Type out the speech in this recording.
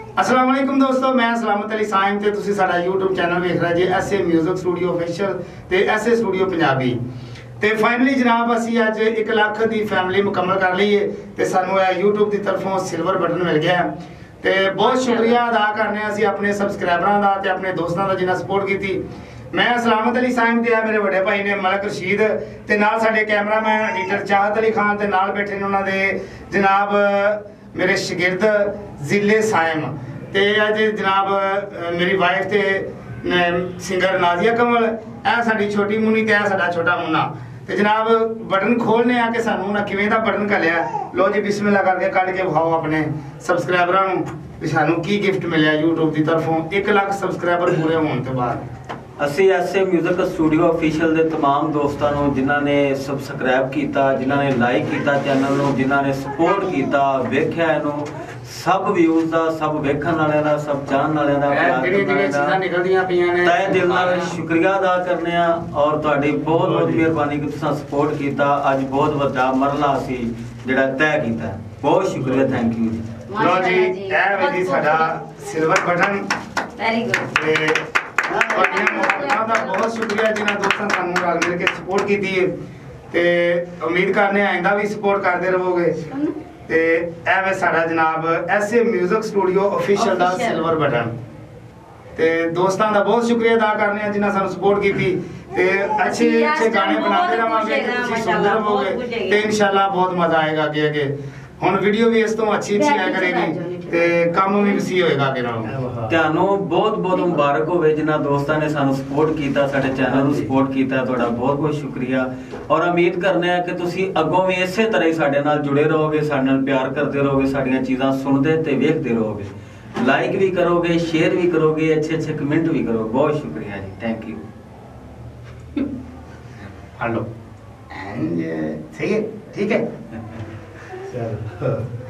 अस्सलाम वालेकुम दोस्तों, मैं सलामत अली साइम ते तुसी साडा YouTube चैनल वेख रहे जे ऐसे म्यूजिक स्टूडियो ऑफिशियल ते ऐसे स्टूडियो पंजाबी ते फाइनली जनाब असी अज 1 लाख दी फैमिली मुकम्मल कर ली है ते सानू YouTube दी तरफों सिल्वर बटन मिल गया ते बहुत शुक्रिया अदा करने असी अपने सबसक्राइबरां दा ते अपने दोस्तां दा जिन्ना सपोर्ट कीती। मैं सलामत अली साइम ते मेरे बड़े भाई ने मलक रशीद ते नाल साडे कैमरामैन एडिटर चाहत अली खान ते नाल बैठे ने उन्हां दे जनाब मेरे शागिर्द जिले साइम ते अज जनाब मेरी वाइफ ते सिंगर नाजिया कमल ए साडी छोटी मुन्नी ते साडा छोटा मुन्ना ते जनाब बटन खोलने आ के सानू ना किवें दा बटन घलिया। लो जी बिस्मिल्लाह करके कट के विखाओ अपने सबसक्राइबरां नू सानू की गिफ्ट मिलिया YouTube दी तरफों 1 लाख सबसक्राइबर पूरे होने तो बाद। ਅਸੀਂ ਐਸੇ ਮਿਊਜ਼ਿਕ ਸਟੂਡੀਓ ਅਫੀਸ਼ੀਅਲ ਦੇ तमाम ਦੋਸਤਾਂ ਨੂੰ ਜਿਨ੍ਹਾਂ ਨੇ ਸਬਸਕ੍ਰਾਈਬ ਕੀਤਾ, ਜਿਨ੍ਹਾਂ ਨੇ ਲਾਈਕ ਕੀਤਾ ਚੈਨਲ ਨੂੰ, ਜਿਨ੍ਹਾਂ ਨੇ ਸਪੋਰਟ ਕੀਤਾ, ਵੇਖਿਆ ਇਹਨੂੰ, ਸਭ ਵਿਊਜ਼ ਦਾ, ਸਭ ਵੇਖਣ ਵਾਲਿਆਂ ਦਾ, ਸਭ ਜਾਣਨ ਵਾਲਿਆਂ ਦਾ ਜਿਹੜੀਆਂ ਚੀਜ਼ਾਂ ਨਿਕਲਦੀਆਂ ਪਈਆਂ ਨੇ ਤਹਿ ਦਿਲ ਨਾਲ ਸ਼ੁਕਰੀਆ ਅਦਾ ਕਰਨੇ ਆ ਔਰ ਤੁਹਾਡੀ ਬਹੁਤ ਬਹੁਤ ਮਿਹਰਬਾਨੀ ਕਿ ਤੁਸੀਂ ਸਪੋਰਟ ਕੀਤਾ। ਅੱਜ ਬਹੁਤ ਵੱਡਾ ਮਰਲਾ ਸੀ ਜਿਹੜਾ ਤੈਅ ਕੀਤਾ। ਬਹੁਤ ਸ਼ੁਕਰੀਆ, ਥੈਂਕ ਯੂ ਜੀ। ਲੋ ਜੀ ਇਹ ਵੇ ਜੀ ਸਾਡਾ ਸਿਲਵਰ ਬਟਨ ਵੈਰੀ ਗੁੱਡ बहुत शुक्रिया जिन्होंने दोस्तों सानू रल मिल के सपोर्ट की थी ते उम्मीद करने आइंदा भी सपोर्ट करते रहोगे ते एवे साडा जनाब ऐसे म्यूजिक स्टूडियो ऑफिशियल दा सिल्वर बटन ते दोस्तों दा बहुत शुक्रिया अदा करने जिन्होंने सानू सपोर्ट की थी ते अच्छे अच्छे गाने बनाते रहोगे तुसी सुनते रहोगे ते इंशाल्लाह बहुत मजा आएगा आगे हुन वीडियो भी इस तो अच्छी आया करेगी ते काम भी वसी होएगा आगे नालों। ਤੁਹਾਨੂੰ ਬਹੁਤ ਬਹੁਤ ਮੁਬਾਰਕ ਹੋਵੇ ਜਿਨ੍ਹਾਂ ਦੋਸਤਾਂ ਨੇ ਸਾਨੂੰ ਸਪੋਰਟ ਕੀਤਾ, ਸਾਡੇ ਚੈਨਲ ਨੂੰ ਸਪੋਰਟ ਕੀਤਾ। ਤੁਹਾਡਾ ਬਹੁਤ ਬਹੁਤ ਸ਼ੁਕਰੀਆ ਔਰ ਉਮੀਦ ਕਰਨੇ ਆ ਕਿ ਤੁਸੀਂ ਅੱਗੋਂ ਵੀ ਇਸੇ ਤਰ੍ਹਾਂ ਹੀ ਸਾਡੇ ਨਾਲ ਜੁੜੇ ਰਹੋਗੇ, ਸਾਡੇ ਨਾਲ ਪਿਆਰ ਕਰਦੇ ਰਹੋਗੇ, ਸਾਡੀਆਂ ਚੀਜ਼ਾਂ ਸੁਣਦੇ ਤੇ ਵੇਖਦੇ ਰਹੋਗੇ, ਲਾਈਕ ਵੀ ਕਰੋਗੇ, ਸ਼ੇਅਰ ਵੀ ਕਰੋਗੇ, ਅੱਛੇ ਅੱਛੇ ਕਮੈਂਟ ਵੀ ਕਰੋਗੇ। ਬਹੁਤ ਸ਼ੁਕਰੀਆ ਜੀ, ਥੈਂਕ ਯੂ। हेलो सही है, ठीक है चलो।